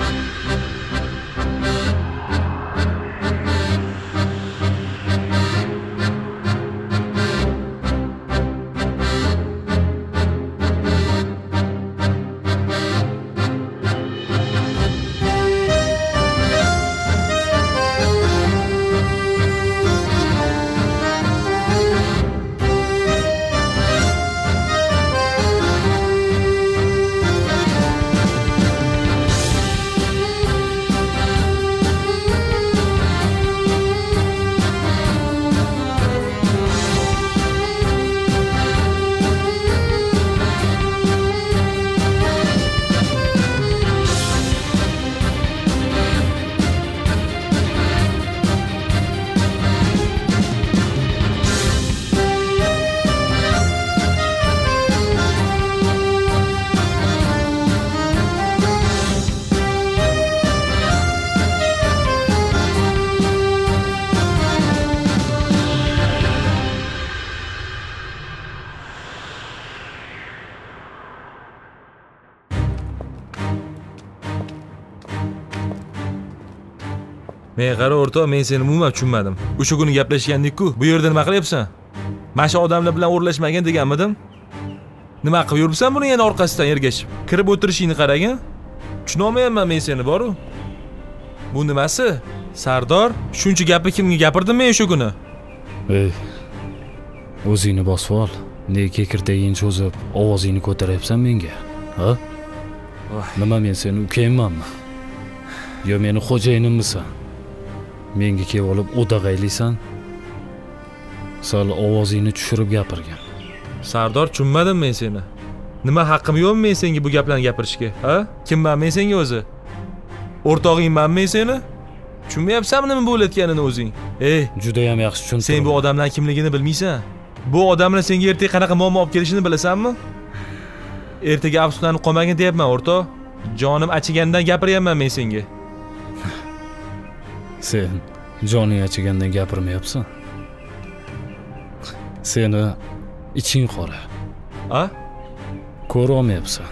Men qara o'rtoq, men seni umuman tushunmadim. O'sha kuni gaplashgandik-ku. Bu yerda nima qilyapsan? Mana shu odamlar bilan o'rlashmagan deganmidim? Nima qilib yuribsan buni yana orqasidan ergashib? Kirib o'tirishingni qaragin. Tushuna olmayapman men seni, boru. Bu nimasi? Sardor, shuncha gapni kimga gapirding men o'sha kuni? Ey. O'zingni bosib ol. Nega kirtagingni cho'zib, ovozingni ko'taryapsan menga? Ha? Nima men seni ukangmanmi? Yo meni xo'jayinimmisan? Menga kelib olib o'dag'aylisan? Sal ovozingni tushirib gapirgan. Sardor, tushunmadim men seni. Nima haqqim yo'qmi men senga bu gaplarni gapirishga? Ha? Kimman men senga o'zi? O'rtog'ingman men seni? Tushunmayapsanmi nima bo'layotganini o'zing? Ey, juda ham yaxshi tushundim. Sen bu odamlar kimligini bilmaysan. Bu odamlar senga ertaga qanaqa muammo olib kelishini bilasanmi? Ertaga afsuslanib qolmagin deyapman, o'rtoq. Jonim achigandan gapiryapman men senga. Sen joning achigandan gapirmayapsan. Seni iching qora. A? Ko'ra olmayapsan.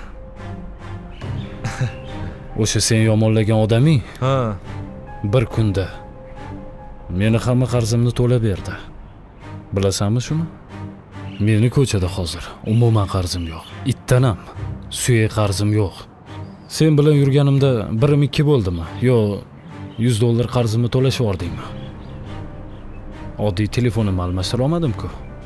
O'sha sen yomonlagan odaming? Ha. Bir kunda meni hamma qarzimni to'lab berdi. Bilasanmi shuni? Meni ko'chada hozir umuman qarzim yo'q. Itdan ham suyak qarzim yo'q. Sen bilan yurganimda 1-2 bo'ldimi? Yo $100 qarzimni to'lashib yordingmi? Oddiy telefonimni almashtira olmadim-ku.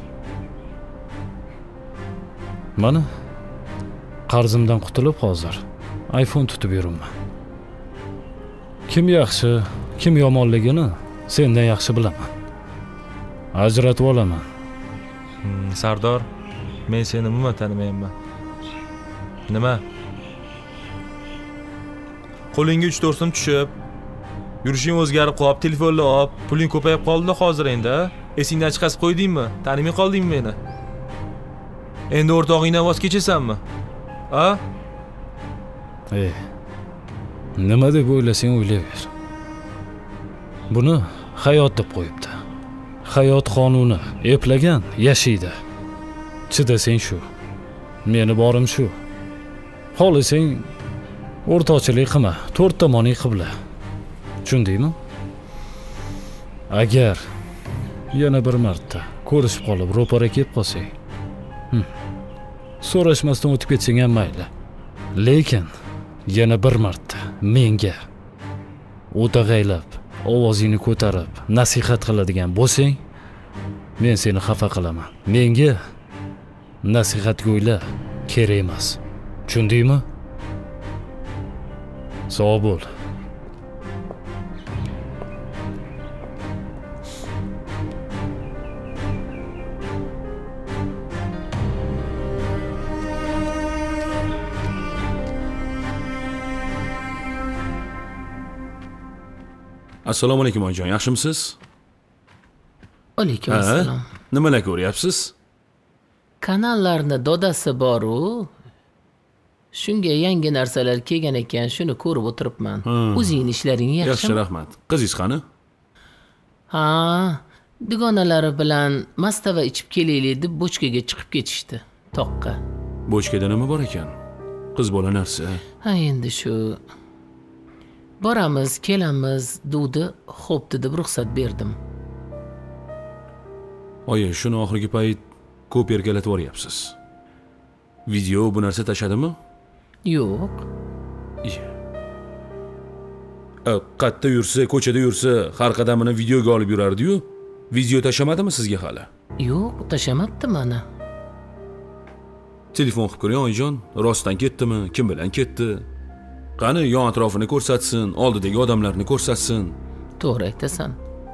Mana qarzimdan qutulib hozir iPhone tutib yuribman. Kim yaxshi, kim yomonligini sendan yaxshi bilaman. Ajratib olaman. Sardor, men seni umuman tanimayapman. Nima? Qo'lingga 3-4 so'm tushib, yurishing o'zgarib qolib, telefonlar olib, puling ko'payib qoldi hozir endi. Esingdan chiqarib qo'ydingmi? Tanimay qoldingmi meni? Endi o'rtog'ingdan voz kechasanmi? A? Ey. Nima deb o'ylasang o'ylayver. Buni hayot deb qo'yibdi. Hayot qonuni eplagan yashaydi. Chidasang shu. Meni borim shu. Xohlasang o'rtoqchilik qilma, 4 tomoning qibla. Tushundingmi? Agar yana bir marta ko'rishib qolib ro'para kelib qolsang, so'rashmasdan o'tib ketsang ham mayli. Lekin yana bir marta menga o'dag'aylab, ovozingni ko'tarib, nasihat qiladigan bo'lsang, men seni xafa qilaman. Menga nasihatgo'ylar kerak emas. Tushundingmi? Sog' bo'l. Assalomu alaykum oyijon, yaxshimisiz? Alaykum assalom. Nimalar ko'ryapsiz? Kanallarni dodasi bor-u. Shunga yangi narsalar kelgan ekan, shuni ko'rib o'tiribman. O'zingning ishlaring yaxshimi? Yaxshi, rahmat. Qizingiz qani? Ha, dugonalari bilan mastava ichib kelaylik deb bochkaga chiqib ketishdi, toqqa. Bochkada nima bor ekan? Qiz bola narsa. Ha, endi shu Boramiz, kelamiz, dudi, xo'p deb ruxsat berdim. Oyi, shuni oxirgi payt ko'p erkalatib yuryapsiz. Video bu narsa tashadimi? Yo'q. Qatta yursa, ko'chada yursa, har qadamini videoga olib yurardi-yu. Video tashamadimi sizga hali? Yo'q, tashamabdi mana. Telefon qilib ko'ring, oyijon. Rostdan ketdimi? Kim bilan ketdi? Qani, yon atrofini ko'rsatsin, oldidagi odamlarni ko'rsatsin. To'g'ri aytasan.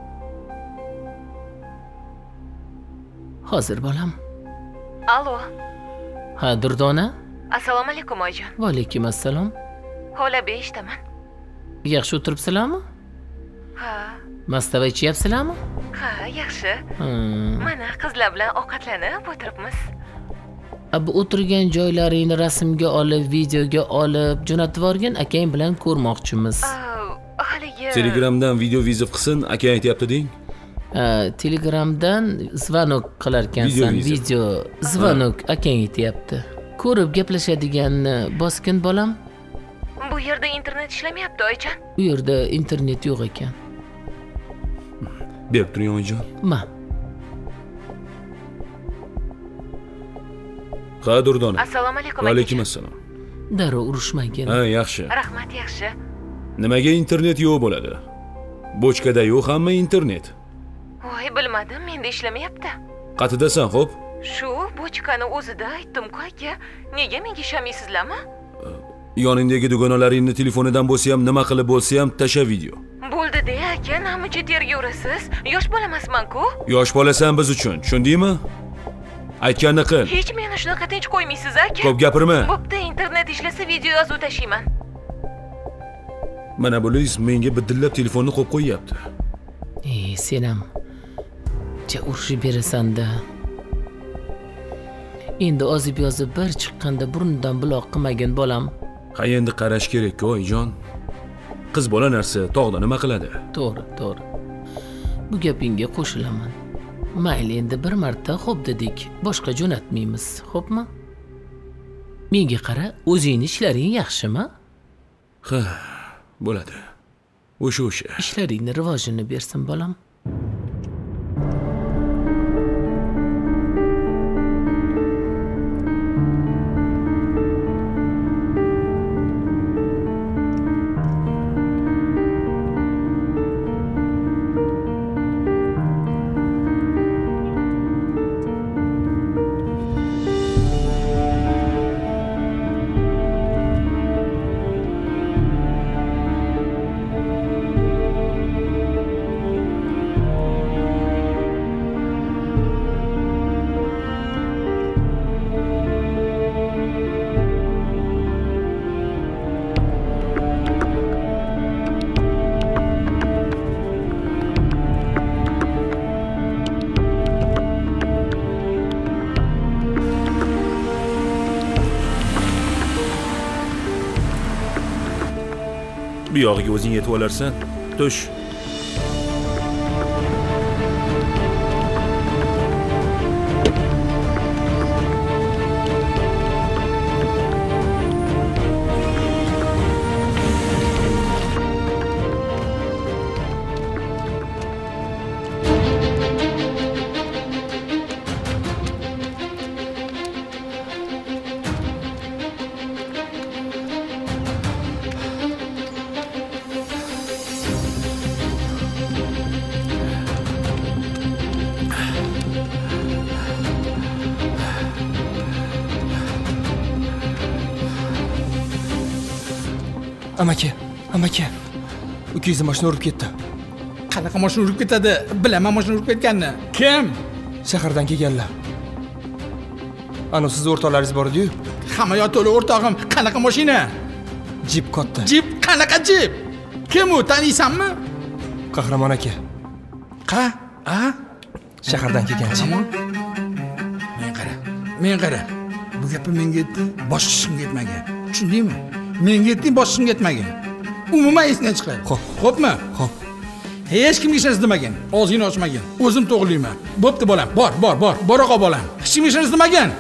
Hozir bolam. Alo. Ha, Durdona? Assalomu alaykum oyijon. Va alaykum assalom. Hola beshtaman. Yaxshi o'tiribsizlarmi? Ha, Mastava ichyapsizlarmi? ha, yaxshi. Mana qizlar bilan ovqatlanib o'tiribmiz. Bu o'tirgan joylaringni rasmga olib, videoga olib, jo'natib yuborgan akang bilan ko'rmoqchimiz. Haligi Telegramdan video vizit qilsin, aka aytayapti deng. Telegramdan zvanok qilar ekansan, Video vizit. video zvanok akang aytyapti. Ko'rib gaplashadiganni bosgin bolam. bu yerda internet ishlamayapti oyijon. U yerda internet yo'q ekan. Berib turing, oyijon. Ma, Ha, Durdona. Assalomu alaykum. Va alaykum akajon. assalom. darrov urushmagin. Ha, yaxshi. Rahmat, yaxshi. Nimaga internet yo'q bo'ladi? Bochkada yo'q hamma internet. Voy, bilmadim, menda ishlamayapti. Qatidasan, xo'p? Shu bochkani o'zida aytdim-ku aka. Nega menga ishamaysizlarmi? Yoningdagi dugonalaringni telefonidan bo'lsa ham, nima qilib bo'lsa ham tasha video. Bo'ldi-da aka, namicha terga yurasiz? Yosh bola emasman-ku. Yosh bolasan biz uchun, tushundingmi? Aytganni qil. Hech meni shunaqa tinch qo'ymaysiz aka. Ko'p gapirma. Bo'pti, internet ishlasa video yozuv tashiyman. Mana bular menga bidillab telefonni qo'yib qo'yyapti. Sen ham urushib berasan-da. Endi ozib-yozib bir chiqqanda burnidan buloq qilmagin bolam. Ha, endi qarash kerak-ku, oyijon. Qiz bola narsa tog'da nima qiladi? To'g'ri, to'g'ri. Bu gapingga qo'shilaman. Mayli, endi bir marta xo'p dedik, boshqa jo'natmaymiz, xo'pmi? Menga qara, o'zingning ishlaring yaxshimi? Ha, bo'ladi. O'sha. Ishlaringni rivojini bersin bolam. Bu yog'iga o'zing yetib olarsan. Tush. Amaki. Ukangiz mashina urib ketdi. Qanaqa mashina urib ketadi? Bilaman mashina urib ketganini. Kim? Shahardan kelganlar. Ana siz o'rtoqlaringiz bor edi-yu. Hamma yoq to'la o'rtog'im. Qanaqa mashina? Jip katta. Jip? Qanaqa jip? Kim u? Taniysanmi? Qahramon aka. Shahardan kelganchi. Men qara. Bu gapi menga aytdi, boshqa hech kimga aytmagan. Tushundingmi? Menga aytding, boshqa kimga aytmagan. Umuman esdan chiqar. Xo'pmi? Xo'p. Hech kimga ishonasiz demagan. Og'zingni ochmagan. O'zim to'g'rilayman. Bo'pti bolam. Bor. Bor bolam. Hech kimga ishonasiz demagan.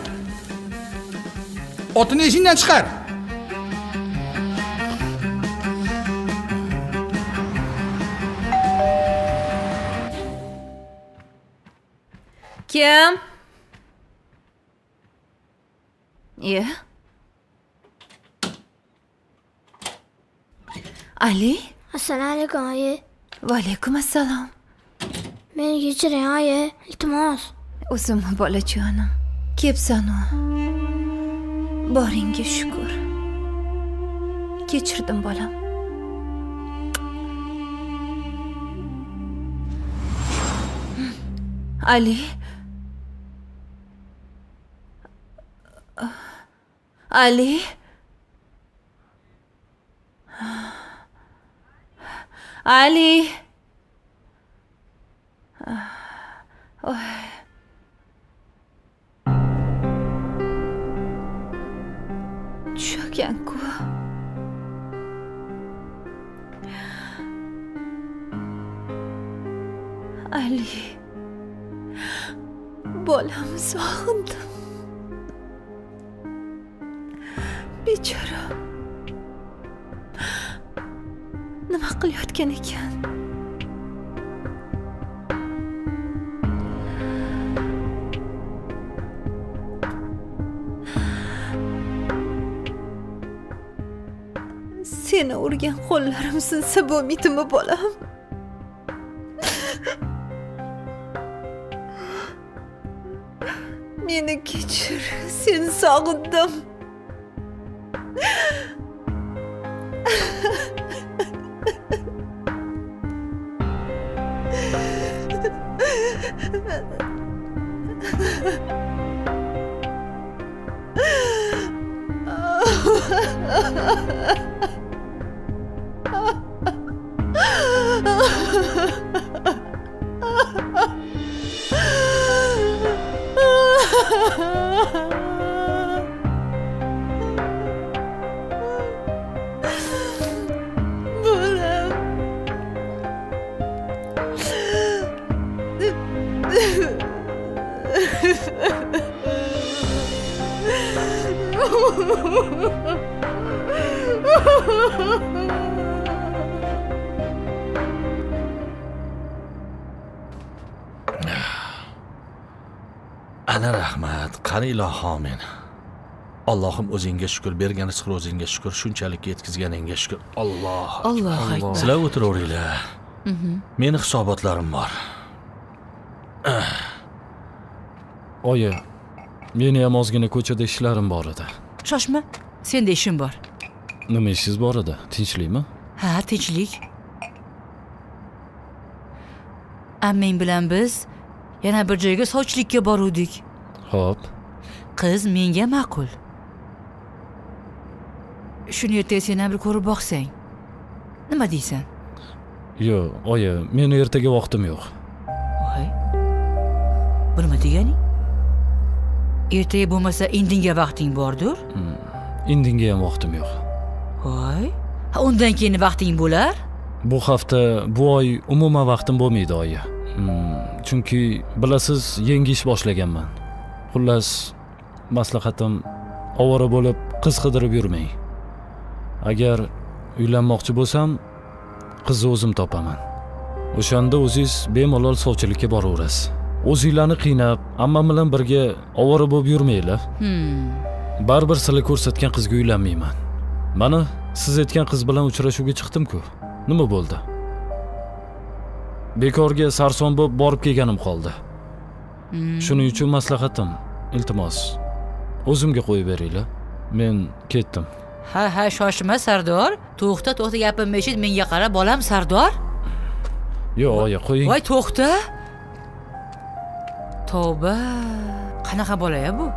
Otini eshikdan chiqar. Kim? Ali? Assalomu alaykum, oyi. Va alaykum assalom. Meni kechiring, oyi. Iltimos. O'zimmi bolajonim. Kepsan-u. Boringga shukr. Kechirdim bolam. Ali? Ali? Ali? Tushagan-ku. Ali. Bolamni sog'indim. Bechora. Nima qilayotgan ekan? Seni urgan qo'llarim sinsa bo'lmaydimi, bolam? Meni kechir, seni sog'indim. Ana rahmat, qani iloho men. Allohim o'zingga shukr, bergan rizqi o'zingga shukr, shunchalik yetkazganingga shukr. Alloh. Alloh. Sizlar o'tiraveringlar. Meni hisobotlarim bor. Oyi, meni ham ozgina ko'chada ishlarim bor edi. Shoshma, senda ishim bor. Nima ishingiz bor edi? Tinchlikmi? Ha, tinchlik. Ammang bilan biz yana bir joyga sovchilikka boruvdik. Xo'p. Qiz menga ma'qul. Shuni ertaga sen ham bir ko'rib boqsang. Nima deysan? Yo'q, oyi, meni ertaga vaqtim yo'q. Voy. Bu nima deganing? Ertaga bo'lmasa indinga vaqting bordir? Indinga ham vaqtim yo'q. Voy. Undan keyin vaqting bo'lar? Bu hafta, bu oy umuman vaqtim bo'lmaydi, oyi. Chunki bilasiz, yangi ish boshlaganman. Xullas, maslahatim ovora bo'lib qiz qidirib yurmang. Agar uylanmoqchi bo'lsam, qizni o'zim topaman. O'shanda o'zingiz bemalol sovchilikka boraverasiz. O'zinglarni qiynab, ammam bilan birga ovora bo'lib yurmanglar. Baribir sizlar ko'rsatgan qizga uylanmayman. Mana siz aytgan qiz bilan uchrashuvga chiqdim-ku. Nima bo'ldi? Bekorga sarson bo'lib borib kelganim qoldi. Shuning uchun maslahatim, iltimos, o'zimga qo'yib beringlar. Men ketdim. Ha, shoshma Sardor. To'xta, gapimni eshit, menga qara, bolam Sardor. Yo'q, oyi, qo'ying. Voy, to'xta. Tavba. Qanaqa bola-ya bu?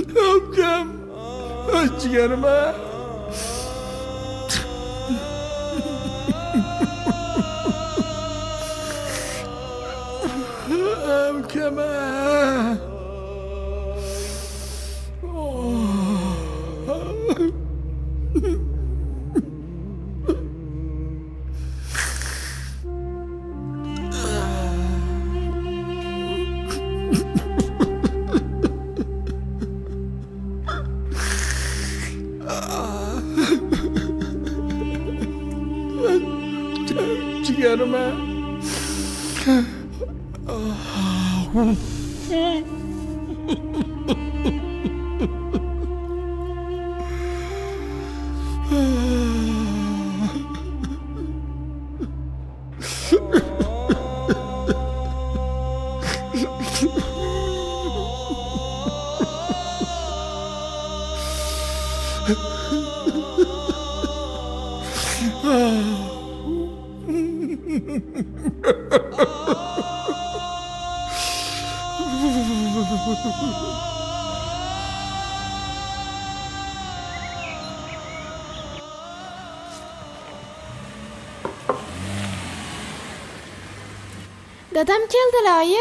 Ukam. Jigarim. Ukam. Jigarim. Dadam keldilar, oyi.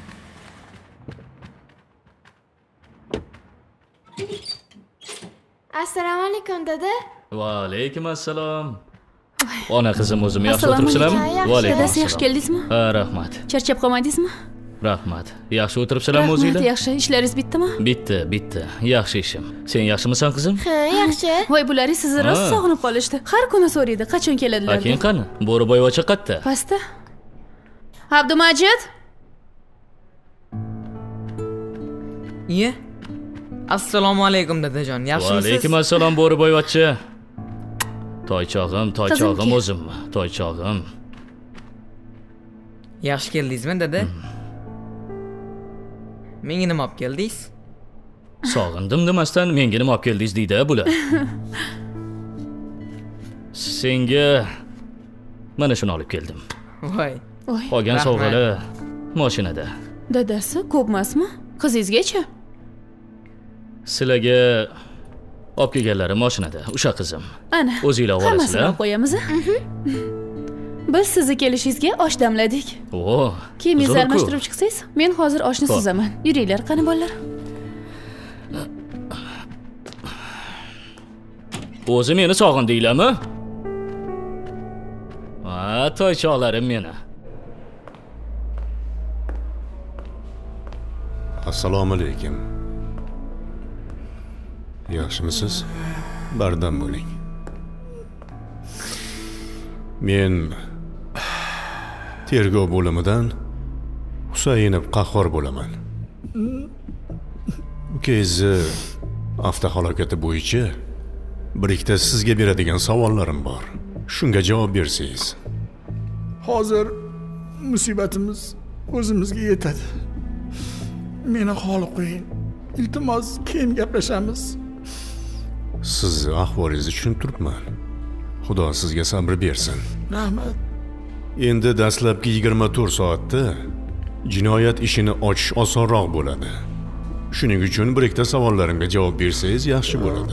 Assalomu alaykum, dada. Va alaykum assalom. Ona qizim, o'zim yaxshi o'tiribsizlarmi? Va alaykum. Dadasi yaxshi keldingizmi? Ha, rahmat. Charchab qolmadingizmi? Rahmat. Yaxshi o'tiribsizlarmi o'zinglar? Yaxshi. Ishlaringiz bitdimi? Bitti. Yaxshi ishim. Sen yaxshimisan qizim? Ha, yaxshi. Voy, bular sizni rost sog'inib qolishdi. Har kuni so'raydi, qachon keladilar deb. Aking qani? Bo'riboyevacha qayerda? Pastda. Abdumajid? Iye. Assalomu alaykum dadajon. Yaxshimisiz? Va alaykum assalom Bo'riboyevacha. Toychog'im o'zimmi? Toychog'im. Yaxshi keldingizmi dada? Menga nima olib keldingiz? Sog'indim demasdan menga nima olib keldingiz deydi bular. Senga mana shuni olib keldim. Voy. Qolgan sovg'alar mashinada. Dadasi ko'pmasmi? Qizingizgacha? Sizlarga olib kelganlari mashinada, o'sha qizim. Ana. O'zinglar olasizlar. Hammasini olib qo'yamiz. Biz sizni kelishingizga osh damladik. O, Kiyimingizni almashtirib chiqsangiz, men hozir oshni suzaman. Yuringlar, qani bolalar. O'zi meni sog'indinglarmi? Ha, toychoqlarim meni. Assalomu alaykum. Yaxshimisiz? Bardam bo'ling. Men tergov bo'limidan Husaynov Qahhor bo'laman. Ukangizni avtohalokati bo'yicha bir ikkita sizga beradigan savollarim bor. Shunga javob bersangiz. Hozir musibatimiz o'zimizga yetadi. Meni xoli qo'ying. Iltimos, keyin gaplashamiz. Sizni ahvolingizni tushuntiribman. Xudo sizga sabr bersin. Rahmat. Endi dastlabki 24 soatda jinoyat ishini ochish osonroq bo'ladi. Shuning uchun bir ikkita savollarimga javob bersangiz yaxshi bo'ladi.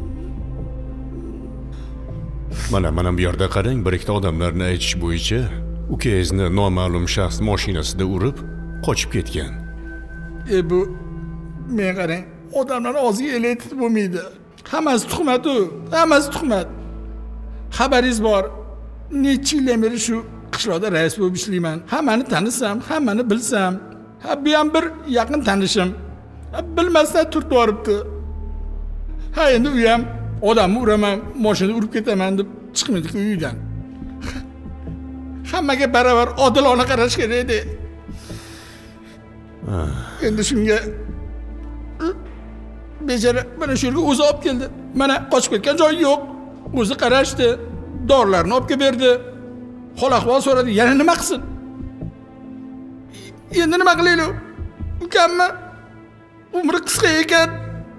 Mana bu yerda qarang, bir ikkita odamlarning aytish bo'yicha ukangizni noma'lum shaxs mashinasida urib qochib ketgan. Bu men qarang, odamlar og'ziga eletib bo'lmaydi. Hammasi tuhmat-u, hammasi tuhmat. Xabaringiz bor. Necha yildan beri shu qishloqda rais bo'lib ishlayman. Hammani tanisam, hammani bilsam. Bu ham bir yaqin tanishim. Bilmasdan turtib yoribdi. Ha, endi u ham odamni uraman, mashinada urib ketaman deb chiqmaydi-ku uydan. Hammaga baravar odilona qarash kerak edi. Endi shunga bechora mana shu yerga o'zi olib keldi. Mana qochib ketgan joyi yo'q. O'zi qarashdi, dorilarni olib kelib berdi. Hol ahvol so'radi, yana nima qilsin? Endi nima qilaylik? Ukammi? Umri qisqa ekan.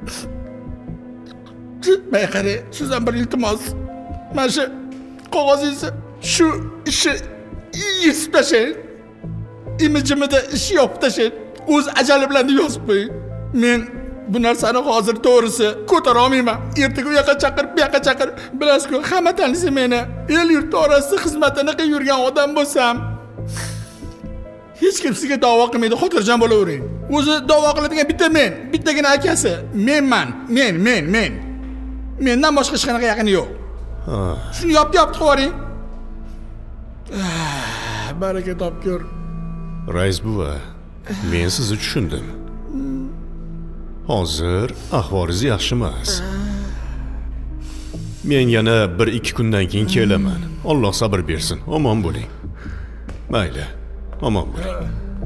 May qarang, sizdan bir iltimos. Mana shu qog'ozingizni shu ishni yezib tashlang. Imijimida ish yopib tashlang. O'z ajali bilan yozib qo'ying. Men bu narsani hozir to'g'risi ko'tara olmayman. Ertaga u yoqqa chaqir, bu yoqqa chaqir. Bilasizku, hamma tanisa meni. El yurt orasida xizmatini qilib yurgan odam bo'lsam, hech kim sizga da'vo qilmaydi, xotirjam bo'lavering. O'zi da'vo qiladigan bitta men, bittagina akasi. Men. Mendan boshqa hech qanaqa yaqini yo'q. Shuni yopib qilib yuboring. Baraka topgur. Rais buva, men sizni tushundim. Hozir ahvolingiz yaxshi emas. Men yana 1-2 kundan keyin kelaman. Alloh sabr bersin. Omon bo'ling. Mayli. Omon bo'ling.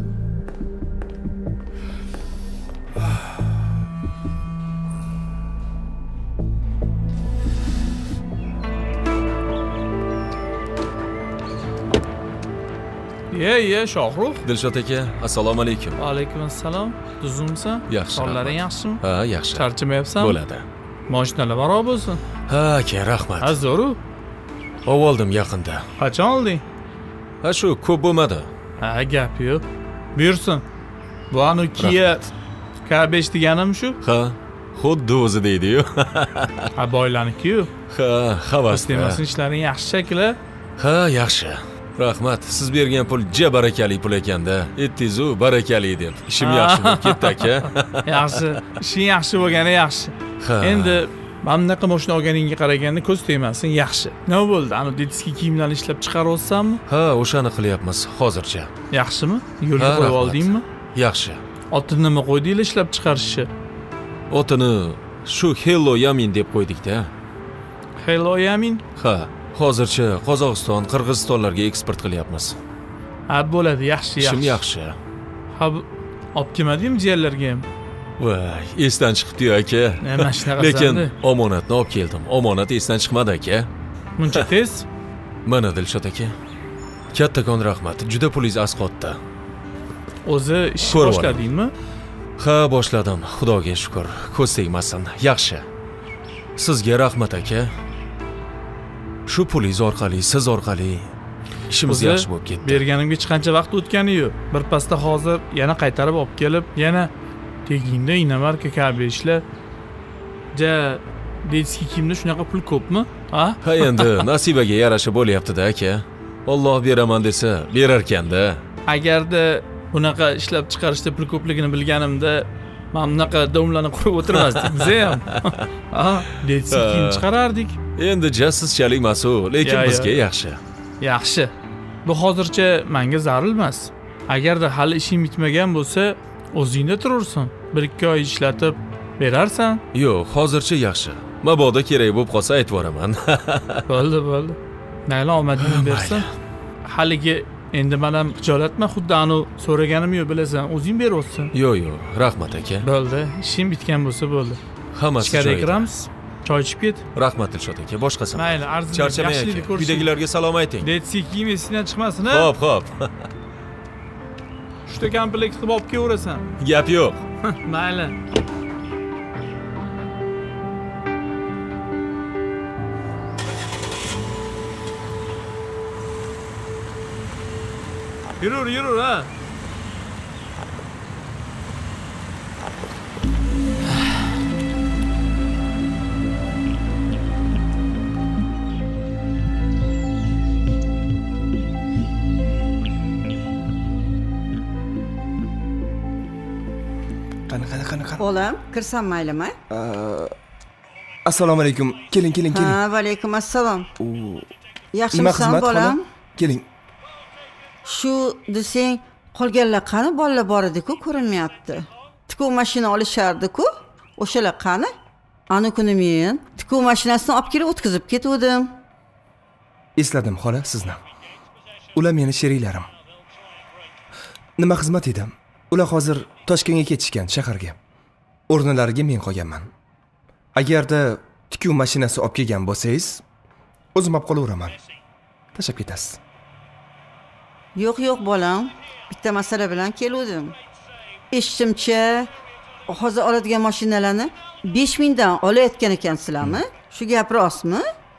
Ye, Shohruh. Dilshod aka, assalomu alaykum. Va alaykum assalom. Tuzumsan? Yaxshi. Sonlaring yaxshimi? Ha, yaxshi. Charchamayapsanmi? Bo'ladi. Mashinalar baro bo'lsin. Ha, aka, rahmat. Azoru. Oldim yaqinda. Qachon olding? Ha, shu ko'p bo'lmadi. Ha, gap yo'q. Buyursin. Bu anu Kia K5 deganim shu? Ha, xuddi o'zi deydi-yu. Ha, boylarniki-yu. Ha, havasda. Istemasın ishlaring yaxshi shakli. Ha, yaxshi. Rahmat. Siz bergan pul ja barakali pul ekanda. Aytdingiz-ku, barakali deb. Ishim yaxshi bo'lib ketdi aka. Yaxshi. Ishing yaxshi bo'lgani yaxshi. Endi mana bunaqa mashina olganingga qaraganda ko'z tegmasin, yaxshi. Nima bo'ldi? Ani detskiy kiyimlarni ishlab chiqaryapsanmi? Ha, o'shani qilyapmiz hozircha. Yaxshimi? Yo'lga qo'yib oldingmi? Yaxshi. Otini nima qo'ydinglar ishlab chiqarishni? Otini shu Hello Yamin deb qo'ydik-da. Hello Yamin? Ha. Hozircha Qozog'iston, Qirg'izistonlarga eksport qilyapmiz. Ha, bo'ladi, yaxshi. Ishim yaxshi. Ha, olib kelmadingmi jiyanlarga ham? Voy, esdan chiqibdi-yu aka. Nima shunaqa Lekin omonatni olib keldim. Omonat esdan chiqmadi aka. Muncha tez? Mana Dilshod aka. Kattakon rahmat. Juda pulingiz asqotdi. O'zi ishni boshladingmi? Ha, boshladim. Xudoga shukr. Ko'z tegmasin. Yaxshi. Sizga rahmat aka. Shu pulingiz orqali, siz orqali ishimiz yaxshi bo'lib ketdi. Berganimga hech qancha vaqt o'tgani-yu. Bir pasda hozir yana qaytarib olib kelib, yana tegingda Inamarka K5lar. Detskiy kiyimda shunaqa pul ko'pmi? Ha? Ha, endi nasibaga yarasha bo'lyapti-da aka. Alloh beraman desa, berar ekan-da. Agarda bunaqa ishlab chiqarishda pul ko'pligini bilganimda, men bunaqa domlarni qurib o'tirmasdik biz ham. Ha, detskiy kiyim chiqarardik. Endi jassizchalik emas-u, lekin bizga yaxshi. Yaxshi. Bu hozircha menga zarur emas. Agarda hali ishing bitmagan bo'lsa, o'zingda turursan. 1-2 oy ishlatib berarsan. Yo'q, hozircha yaxshi. Mabodo kerak bo'lib qolsa aytib boraman. Bo'ldi. Mayli, omadingni bersin. Haligi endi men ham xijolatman, xuddi anu so'raganim yo'q, bilasan, o'zing beryapsan. Yo'q, rahmat aka. Bo'ldi, ishing bitgan bo'lsa bo'ldi. Hammasi joyida. Ichkariga kiramiz. Choy ichib ket. Rahmat Dilshod aka, boshqasi. Mayli, arzini charchamang aka. Uydagilarga salom ayting. Detskiy kiyim esidan chiqmasin, ha? Xo'p. Uchta komplekt qilib olib kelaverasan. Gap yo'q. Mayli. Yurur, ha. Qani. Olam, kirsam maylimi? Assalomu alaykum. Keling. Ha, va alaykum assalom. Yaxshimisan bolam? Keling. Shu desang, qolganlar qani? Bolalar bor edi-ku, ko'rinmayapti. Tikuv mashina olishardi-ku. O'shalar qani? Ana kuni men tikuv mashinasini olib kelib o'tkazib ketdim. Esladim xola sizni. Ular meni sheriklarim. Nima xizmat edim? Ular hozir Toshkentga ketishgan, shaharga. O'rnlariga men qolganman. Agarda tikuv mashinasi olib kelgan bo'lsangiz, o'zim olib qolaveraman. Tashab ketasiz. Yo'q bolam, bitta masala bilan keldim. Eshitishimcha, hozir oladigan mashinalarni 5000 dan olayotgan ekansizlarmi? Shu gap rostmi?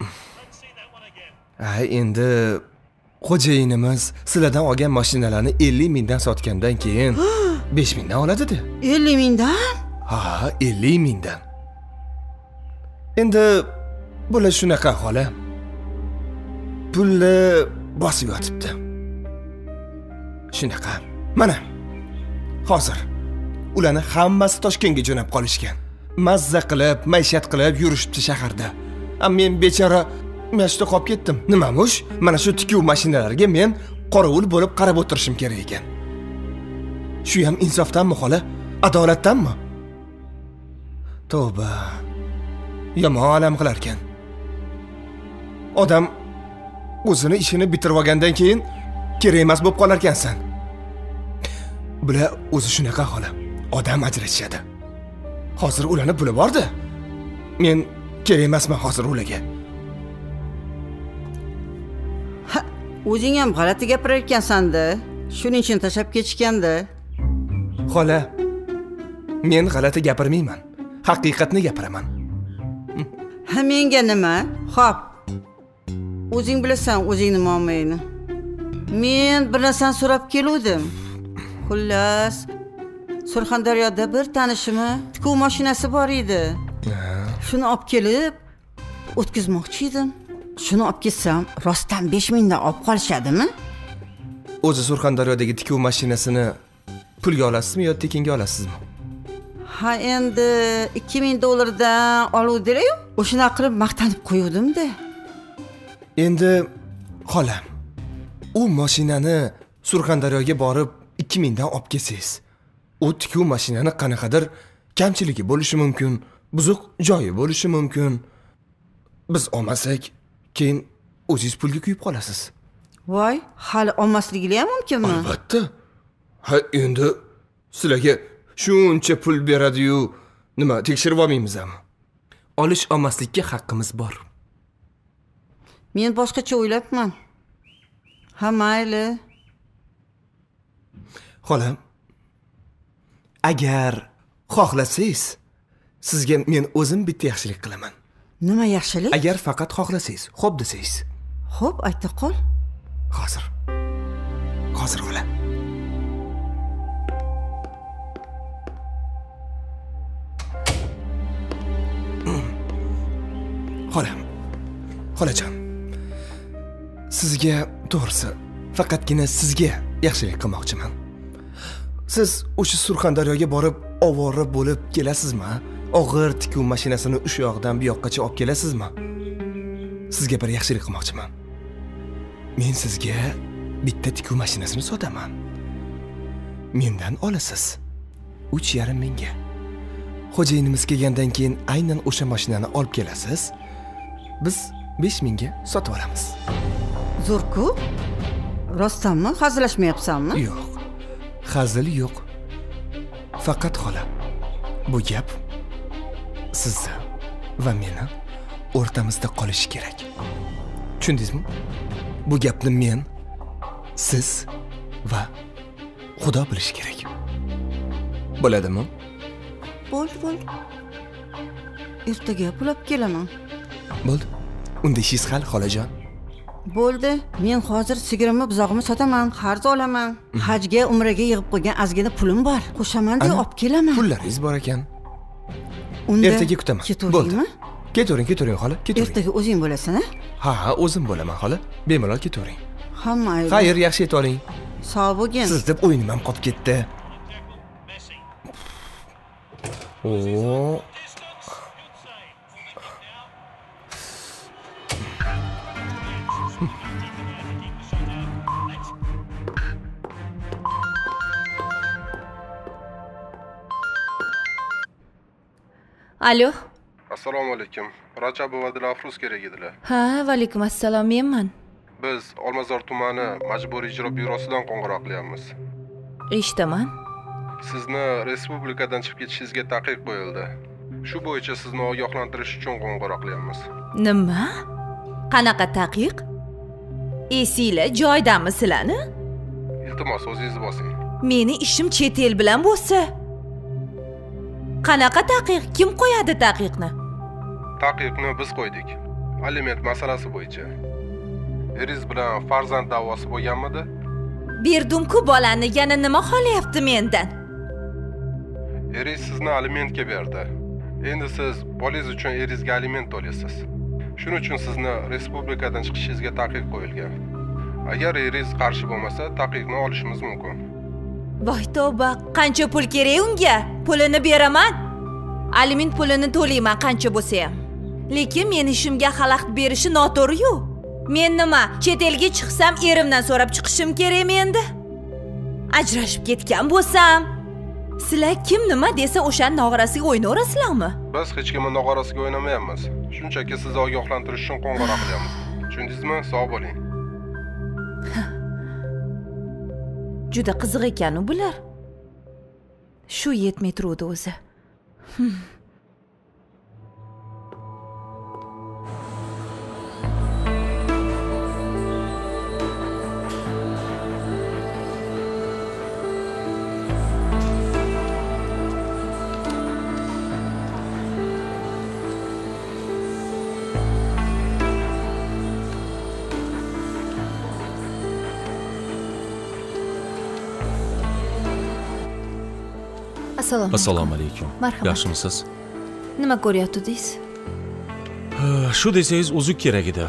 Endi xo'jayinimiz sizlardan olgan mashinalarni 50 mingdan sotgandan keyin 5 mingdan oladi-da. 50 mingdan? Ha, 50 mingdan. Endi bular shunaqa xola. Pulni bosib yotibdi. Shunaqa. Mana. Hozir ularni hammasi Toshkentga jo'nab qolishgan. Mazza qilib, maishat qilib yurishibdi shaharda. Men bechora mashta qolib ketdim. Nimamush? Mana shu tikuv mashinalarga men qorovul bo'lib qarab o'tirishim kerak ekan. Shu ham insofdanmi xola? Adolatdanmi? Tavba. Yomon alam qilar ekan. Odam o'zini ishini bitirib olgandan keyin kerak emas bo'lib qolar ekansan. Bular o'zi shunaqa xola. Odam ajratishadi. Hozir ularni puli bor-da. Men kerak emasman hozir ularga. Ha, o'zing ham g'alati gapirar ekansan-da. Shuning uchun tashab ketishganda. Xola, men g'alati gapirmayman. Haqiqatni gapiraman. Ha, menga nima? Xo'p. O'zing bilasan o'zingni muammoingni. Men bir narsani so'rab keluvdim. Xullas, Surxondaryoda bir tanishimni tikuv mashinasi bor edi. Shuni olib kelib o'tkazmoqchi edim. Shuni olib kelsam, rostdan 5000 dan olib qolishadimi? O'zi Surxondaryodagi tikuv mashinasini pulga olasizmi yo tekinga olasizmi? Ha, endi 2000 dollardan oluvdilar-ku. O'shani qilib maqtanib qo'yuvdim-da. Endi xola, u mashinani Surxondaryoga borib 2000 dan olib kelsangiz, u tikuv mashinani qanaqadir kamchiligi bo'lishi mumkin, buzuq joyi bo'lishi mumkin. Biz olmasak, keyin o'zingiz pulga kuyib qolasiz. Voy, hali olmasligingiz ham mumkinmi? Albatta. Ha, endi sizlarga shuncha pul beradi-yu, nima tekshirib olmaymizmi? Olish olmaslikka haqqimiz bor. Men boshqacha o'ylabman. Ha, mayli. Xola, agar xohlasangiz, sizga men o'zim bitta yaxshilik qilaman. Nima yaxshilik? Agar faqat xohlasangiz, xo'p desangiz. Xo'p, ayta qol. Hozir. Hozir xola. Xolajon. Sizga to'g'risi, faqatgina sizga yaxshilik qilmoqchiman. Siz o'sha Surxondaryoga borib ovora bo'lib kelasizmi? Og'ir tikuv mashinasini o'sha yoqdan bu yoqqacha olib kelasizmi? Sizga bir yaxshilik qilmoqchiman. Men sizga bitta tikuv mashinasini sotaman. Mendan olasiz 3,5 mingga. Xo'jayinimiz kelgandan keyin aynan o'sha mashinani olib kelasiz. Biz 5 mingga sotib olamiz. Zo'rku? Rostdanmi? Hazillashmayapsanmi? Yo'q. Hazil yo'q. Faqat xola, bu gap sizni va meni o'rtamizda qolishi kerak. Tushundingizmi? Bu gapni men, siz va Xudo bilishi kerak. Bo'ladimi? Bo'ldi. Ertaga pul olib kelaman. Bo'ldi. Unda ishingiz hal, xolajon. Bo'ldi. Men hozir sigirimni, buzog'imni sotaman, qarz olaman. Hajga, umraga yig'ib qo'ygan ozgina pulim bor. Qo'shaman deb olib kelaman. Pullaringiz bor ekan. Unda ertaga kutaman. Bo'ldi. Ketavering, xola, ketavering. Ertaga o'zing bo'lasan-a? Ha, o'zim bo'laman, xola. Bemalol ketavering. Ha, mayli. Xayr, yaxshi yetib oling. Sog' bo'lgin. Siz deb o'yinim ham qolib ketdi. Oo. Alo. Assalomu alaykum. Rajabova Dilafruz kerak edilar. Ha, va alaykum assalom, menman. Biz Olmazor tumani majburiy ijro byurosidan qo'ng'iroq qilyapmiz. Eshitaman. Sizni respublikadan chiqib ketishingizga taqiq qo'yildi. Shu bo'yicha sizni ogohlantirish uchun qo'ng'iroq qilyapmiz. Nima? Qanaqa taqiq? Esinglar joydami sizlarni? Iltimos, o'zingiz bosing. Meni ishim chet el bilan bo'lsa. Qanaqa taqiq? Kim qo'yadi taqiqni? Taqiqni biz qo'ydik. Aliment masalasi bo'yicha. Eringiz bilan farzand da'vosi bo'lganmidi? Berdim-ku bolani, yana nima xohlayapti mendan? Eringiz sizni alimentga berdi. Endi siz bolangiz uchun eringizga aliment to'laysiz. Shuning uchun sizni respublikadan chiqishingizga taqiq qo'yilgan. Agar eringiz qarshi bo'lmasa, taqiqni olishimiz mumkin. Voy tavba, qancha pul kerak unga? Pulini beraman. Aliment pulini to'layman qancha bo'lsa ham. Lekin men ishimga xalaqit berishi noto'g'ri-yu. Men nima, chet elga chiqsam erimdan so'rab chiqishim kerakmi endi? Ajrashib ketgan bo'lsam, sizlar kim nima desa o'shaning nog'orasiga o'ynaverasizlarmi? Biz hech kimning nog'orasiga o'ynamayapmiz. Shunchaki sizni ogohlantirish uchun qo'ng'iroq qilyapmiz. Tushundingizmi? Sog' bo'ling. Juda qiziq ekan bular. Shu yetmay turdi o'zi. Assalomu alaykum. Marhamat. Yaxshimisiz? Nima ko'ryaptidingiz? Shu desangiz uzuk kerak edi.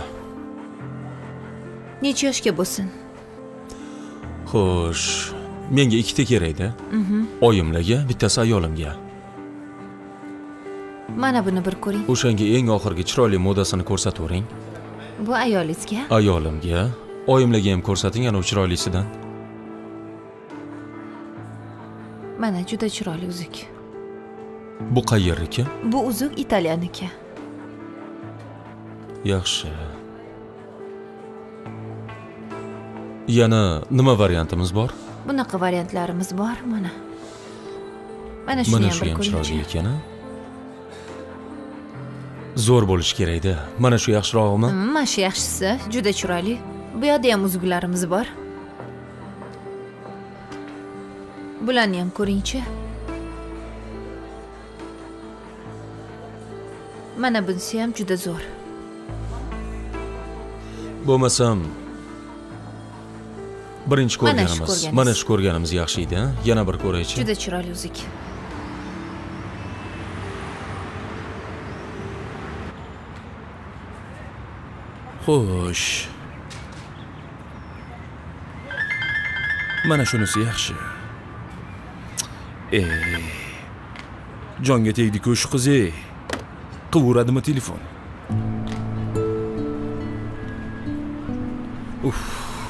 Necha yoshga bo'lsin? Xo'sh, menga ikkita kerak-da. Oyimlarga, bittasi ayolimga. Mana buni bir ko'ring. O'shanga eng oxirgi chiroyli modasini ko'rsatavering. Bu ayolingizga? Ayolimga, oyimlarga ham ko'rsating ana chiroylisidan. Mana juda chiroyli uzuk. Bu qayerniki? Bu uzuk Italiyaniki. Yaxshi. Yana nima variantimiz bor? Bunaqa variantlarimiz bor, mana. Mana shuni ham bir ko'ring. Mana shu chiroyli ekan. Zo'r bo'lish kerak-da. Mana shu yaxshirog'imi? Mana shu yaxshisi, juda chiroyli. Bu yerda ham uzuklarimiz bor. Bularni ham ko'ringchi. Mana bunisi ham juda zo'r. Bo'lmasam birinchi ko'rganimiz, mana shu ko'rganimiz yaxshi edi, yana bir ko'raychi. Juda chiroyli uzuk. Xo'sh. Mana shunisi yaxshi. Jonga tegdi-ku shu qiz. Qivuradimi telefon? Uf.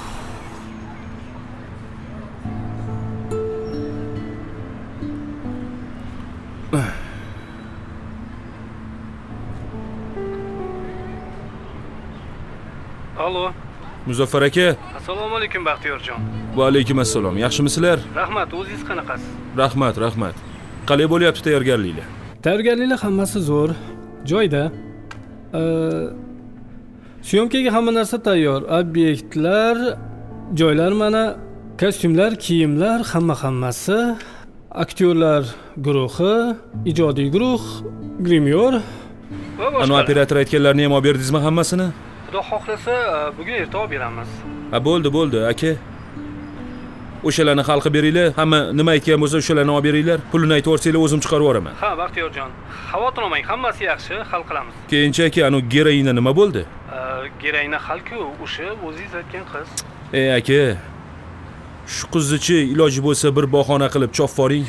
Alo. Muzaffar aka. Assalomu alaykum Baxtiyorjon. Va alaykum assalom. Yaxshimisizlar? Rahmat, o'zingiz qanaqasiz? Rahmat. Qalay bo'lyapti tayyorgarliklar? Tayyorgarliklar hammasi zo'r, joyda. Syomkaga hamma narsa tayyor. Obyektlar, joylar mana, kostyumlar, kiyimlar, hammasi. Aktyorlar guruhi, ijodiy guruh, grimyor va boshqa. Ana operator aytganlarni ham olib berdingizmi hammasini? Xudo xohlasa, bugun erta olib beramiz. Bo'ldi, aka. O'shalarni xalqqa beringlar, hamma nima aytgan bo'lsa o'shalarni olib beringlar. Pulini aytib o'rsanglar o'zim chiqarib yuboraman. Ha, Baxtiyorjon. Xavotir olmang, hammasi yaxshi, hal qilamiz. Keyinchi aka, ana geroyina nima bo'ldi? Geroyina xalku, o'sha o'zingiz aytgan qiz. Aka. Shu qizni-chi iloji bo'lsa bir bahona qilib chopib yuboring.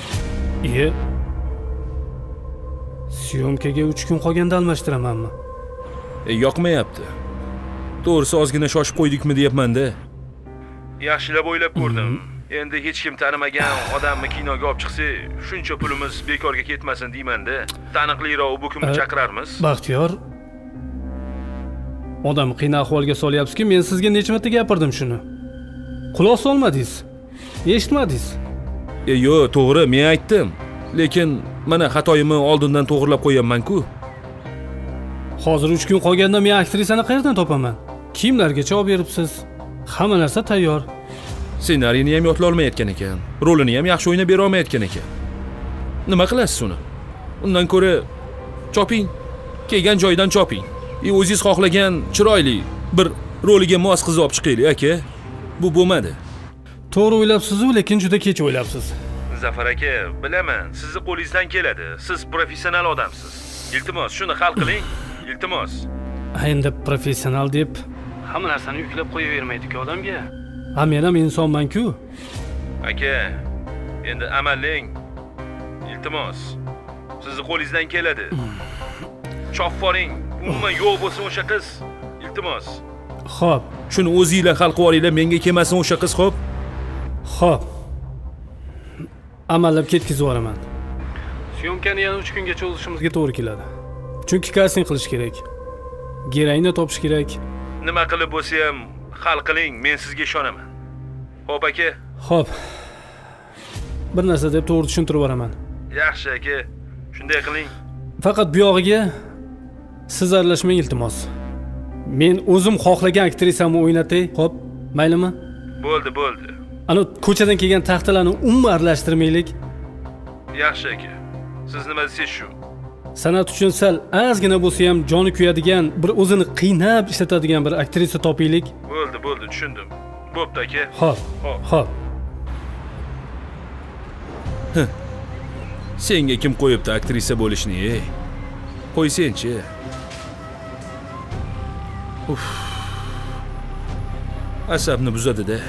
Syomkaga 3 kun qolganda almashtiramanmi? Yoqmayapti. To'g'risi ozgina shoshib qo'ydikmi deyapman-da. Yaxshilab o'ylab ko'rdim. Endi hech kim tanimagan odamni kinoga olib chiqsa, shuncha pulimiz bekorga ketmasin deyman-da. Taniqliroq bu kimni chaqirarmiz? Baxtiyor, odam qiyin ahvolga solyapsiz-ki, men sizga necha marta gapirdim shuni. Quloq solmadingiz. Eshitmadingiz. Yo'q, to'g'ri, men aytdim. Lekin mana xatoyimni oldindan to'g'rilab qo'yganman-ku. Hozir 3 kun qolganda men aktrisani qayerdan topaman? Kiyimlargacha olib beribsiz. Hamma narsa tayyor. Ssenariyni ham yodlay olmayotgan ekan. Rolini ham yaxshi o'ynab bera olmayotgan ekan. Nima qilasiz uni? Undan ko'ra choping. Kelgan joydan choping. O'zingiz xohlagan chiroyli bir roliga mos qiz olib chiqaylik, aka. Bu bo'lmadi. To'g'ri o'ylabsiz-ku, lekin juda kech o'ylabsiz. Zafar aka, bilaman, sizni qo'lingizdan keladi. Siz professional odamsiz. Iltimos, shuni hal qiling. Iltimos. Endi professional deb hamma narsani yuklab qo'yavermaydi-ku odamga. Ha, men ham insonman-ku. Aka, endi amallang. Iltimos. Sizni qo'lingizdan keladi. Chopforing. Umuman yo'q bo'lsin o'sha qiz. Iltimos. Xo'p, shuni o'zingizlar hal qilib olinglar, menga kelmasin o'sha qiz, xo'p? Xo'p. Amallab ketkizib yuboraman. Syomkani yana 3 kungacha o'zishimizga to'g'ri keladi. Chunki kasting qilish kerak. Geroinni topish kerak. Nima qilib bo'lsa ham hal qiling, men sizga ishonaman. Xo'p aka. Xo'p. Bir narsa deb to'g'ri tushuntirib yuboraman. Yaxshi aka. Shunday qiling. Faqat bu yog'iga siz aralashmang iltimos. Men o'zim xohlagan aktrisamni o'ynatay, xo'p? Maylimi? Bo'ldi, bo'ldi. Ana ko'chadan kelgan taxtalarni umuman aralashtirmaylik. Yaxshi aka. Siz nima deysiz shu? San'at uchun sal ozgina bo'lsa ham joni kuyadigan, bir o'zini qiynab ishlatadigan bir aktrisa topaylik. Bo'ldi, bo'ldi, tushundim. Bo'pti aka. Xo'p. Xo'p. Senga kim qo'yibdi aktrisa bo'lishni, ey? Qo'ysen-chi. Uf. Asabni buzadi-da.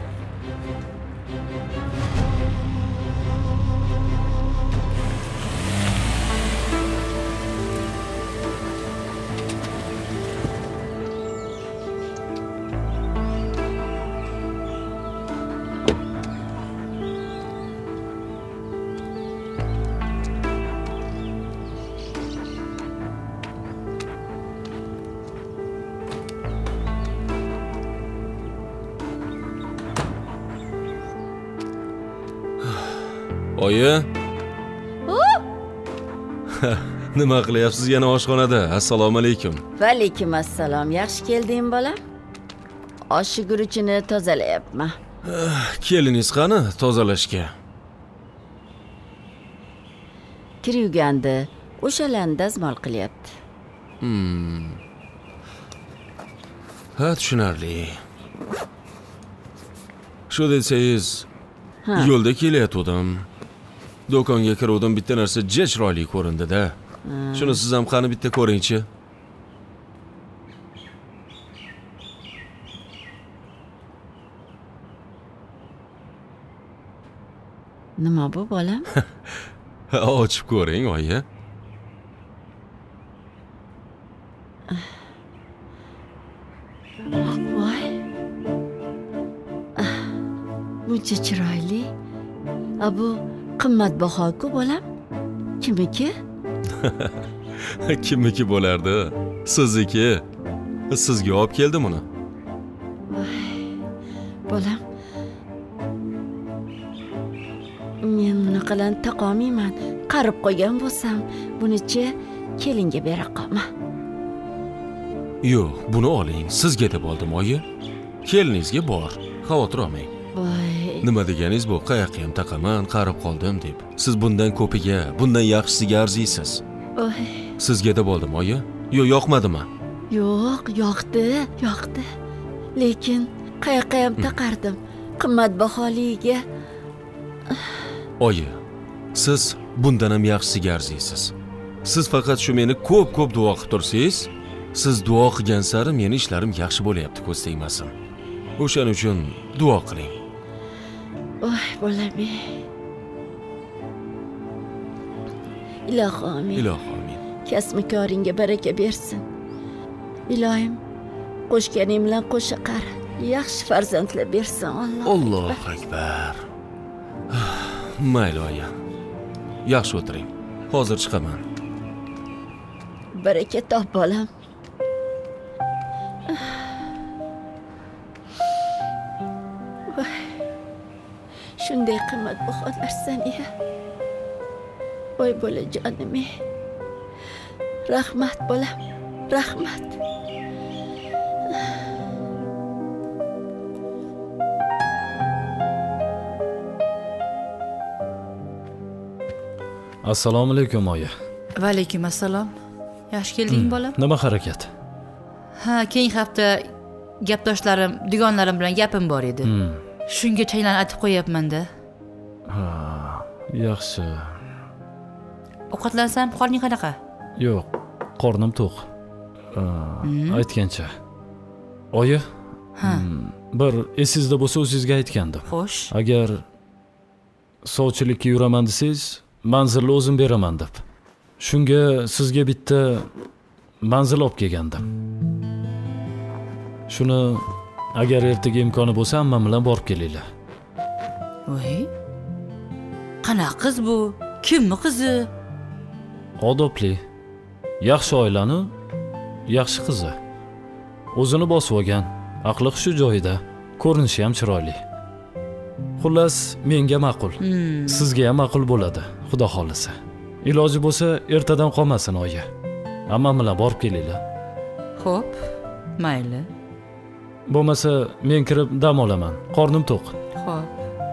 Oyi? Nima qilyapsiz yana oshxonada? Assalomu alaykum. Va alaykum assalom. Yaxshi kelding bolam. Osh guruchini tozalayapman. Keliningiz qani tozalashga? Kir yugandi. O'shalarni dazmol qilyapti. Ha, tushunarli. Shu desangiz, yo'lda kelayotgandim. Do'konga kirdim, bitta narsa juda chiroyli ko'rindi-da. Shuni siz ham qani bitta ko'ring-chi. Nima bu bolam? Ochib ko'ring, oyi. Voy. Buncha chiroyli. Bu qimmatbaho-ku bolam. Kimniki? Kimniki bo'lardi? Sizniki. Sizga olib keldim uni. Voy. Bolam. Men bunaqalarni taqolmayman. Qarib qo'ygan bo'lsam, bunichi kelinga bera qolma. Yo'q, buni oling. Sizga deb oldim, oyi. Keliningizga bor. Xavotir olmang. Voy. Nima deganingiz bu? Qayoqqa ham taqaman, qarib qoldim deb. Siz bundan ko'piga, bundan yaxshisiga arziysiz. Voy. Sizga deb oldim, oyi. Yo'q, yoqmadimi? Yo'q, yoqdi. Lekin qayoqqa ham taqardim. Qimmatbaholiga. Oyi, siz bundan ham yaxshisiga arziysiz. Siz faqat shu meni ko'p duo qilib tursangiz, siz duo qilgan sari meni ishlarim yaxshi bo'layapti, ko'z tegmasin. O'shaning uchun duo qiling. Voy, bolam. Ilohi amin. Ilohi amin. Kasb-koringga baraka bersin. Ilohim qo'shganing bilan qo'sha qar. Yaxshi farzandlar bersin, Allohu akbar. Mayli, oyi. Yaxshi o'tiring. Hozir chiqaman. Baraka top, bolam. Voy. Shunday qimmatbaho narsan-ya. Voy bolajonim. Rahmat bolam. Rahmat. Assalomu alaykum oyi. Va alaykum assalom. Yaxshi kelding bolam? Nima harakat? Ha, keyingi hafta gapdoshlarim, dugonlarim bilan gapim bor edi. Shunga chaylanib aytib qo'yapman-da. Yaxshi. Ovqatlansam, qorning qanaqa? Yo'q, qornim to'q. Aytgancha. Oyi? Ha. Bir esingizda bo'lsa o'zingizga aytgandim. Xo'sh. Agar sovchilikka yuraman desangiz, manzilni o'zim beraman deb. Shunga sizga bitta manzil olib kelgandim. Shuni agar ertaga imkoni bo'lsa, hammam bilan borib kelinglar. Voy. Qanaqa qiz bu? Kimni qizi? Odobli, yaxshi oilani, yaxshi qizi. O'zini bosib olgan, aqli hushi joyida, ko'rinishi ham chiroyli. Xullas, menga ma'qul. Sizga ham ma'qul bo'ladi, xudo xolisa. Iloji bo'lsa, ertadan qolmasin oyi. Hammam bilan borib kelinglar. Xo'p, mayli. Bo'lmasa, men kirib dam olaman. Qornim to'q. Xo'p.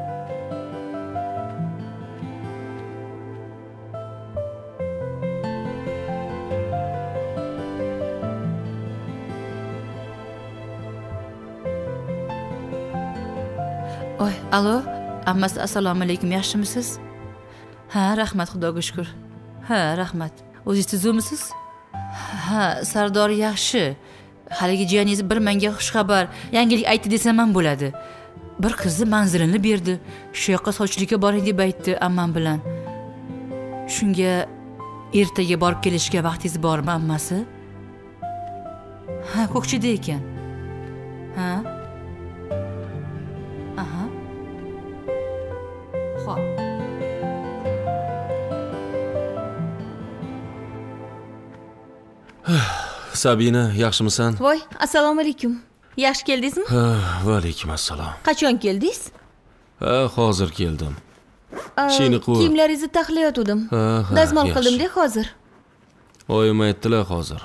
Oy, alo, ammasi assalomu alaykum, yaxshimisiz? Ha, rahmat, xudoga shukr. Ha, rahmat. O'zingiz tuzukmisiz? Ha, Sardor yaxshi. Haligi jiyaningiz bir menga xushxabar, yangilik aytdi desam ham bo'ladi. Bir qizni manzilini berdi. Shu yoqqa sovchilikka boring deb aytdi ammam bilan. Shunga ertaga borib kelishga vaqtingiz bormi, ammasi? Ha, Ko'kchida ekan. Ha? Aha. Xo'p. Sabina, yaxshimisan? Voy, assalomu alaykum. Yaxshi keldingizmi? Ha, va alaykum assalom. Qachon keldingiz? Ha, hozir keldim. Ishingni qil. Kiyimlaringizni taxlayotgandim. Dazmol qildim-da hozir. Oyim aytdilar hozir.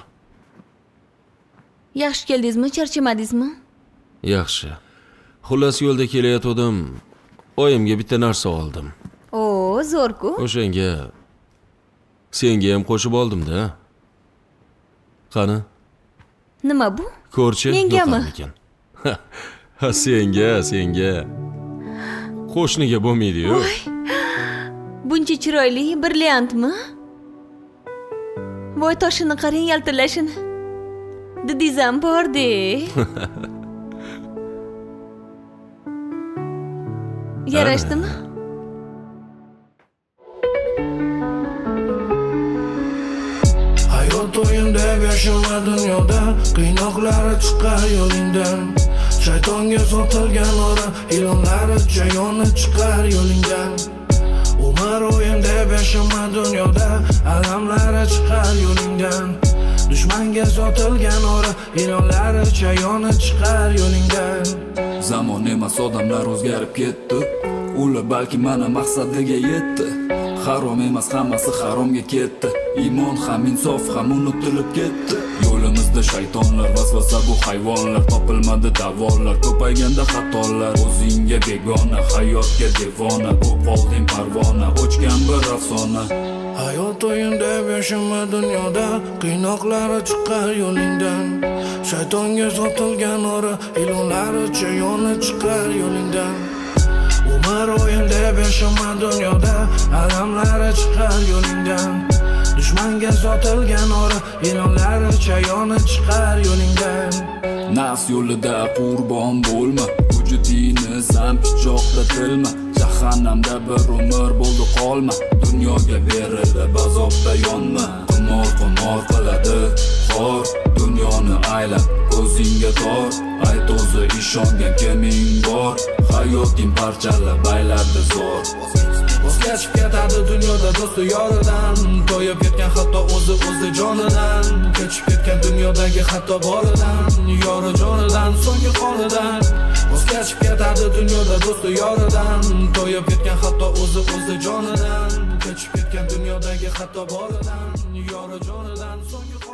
Yaxshi keldingizmi? Charchamadingizmi? Yaxshi. Xullas yo'lda kelayotgandim. Oyimga bitta narsa oldim. Oo, zo'r-ku. O'shanga senga ham qo'shib oldim-da. Qani? Nima bu? Ko'rchi? Mengami? Ha, senga. Qo'shniga bo'lmaydi-yu. Voy. Buncha chiroyli brilliantmi? Voy, toshini qarang, yaltirashini. Didingiz ham bor-de. Yarashdimi? Hayot o'yin deb yashama dunyoda, qiynoqlari chiqar yo'lingdan. Shaytonga sotilgan ora, ilonlari chayoni chiqar yo'lingdan. Umar o'yin deb yashama dunyoda, alamlari chiqar yo'lingdan. Dushmanga sotilgan ora, ilonlari chayoni chiqar yo'lingdan. Zamon emas, odamlar o'zgarib ketdi. Ular balki mana maqsadiga yetdi. Harom emas, hammasi haromga ketdi. Iymon ham insof ham unutilib ketdi. Yo'limizda shaytonlar, vasvasa bu hayvonlar. Topilmadi davolar, ko'payganda xatolar. O'zingga begona, hayotga devona. Bo'lib qolding parvona, o'chgan bir afsona. Hayot o'yin deb yashama dunyoda, qiynoqlari chiqar yo'lingdan. Shaytonga sotilgan ora, ilonlari chayoni chiqar yo'lingdan. Umar o'yin deb yashama dunyoda, alamlari chiqar yo'lingdan. Dushmanga sotilgan ora, ilonlari chayoni chiqar yo'lingdan. Nafs yo'lida qurbon bo'lma, vujudingni zam pichoqda tilma. Jahannamda bir umr bo'ldi qolma, dunyoga berilib azobda yonma. Qimor qiladi xor, dunyoni aylab ko'zingga tor. Ayt o'zi ishongan kiming bor, hayoting parchalab aylardi zo'r. Voz kechib ketadi dunyoda do'sti yoridan, to'yib ketgan hatto o'zi jonidan. Kechib ketgan dunyodagi hatto boridan, yori jonidan, so'nggi qonidan. Voz kechib ketadi dunyoda do'sti yoridan, to'yib ketgan hatto o'zi jonidan. Kechib ketgan dunyodagi hatto boridan, yori jonidan, so'nggi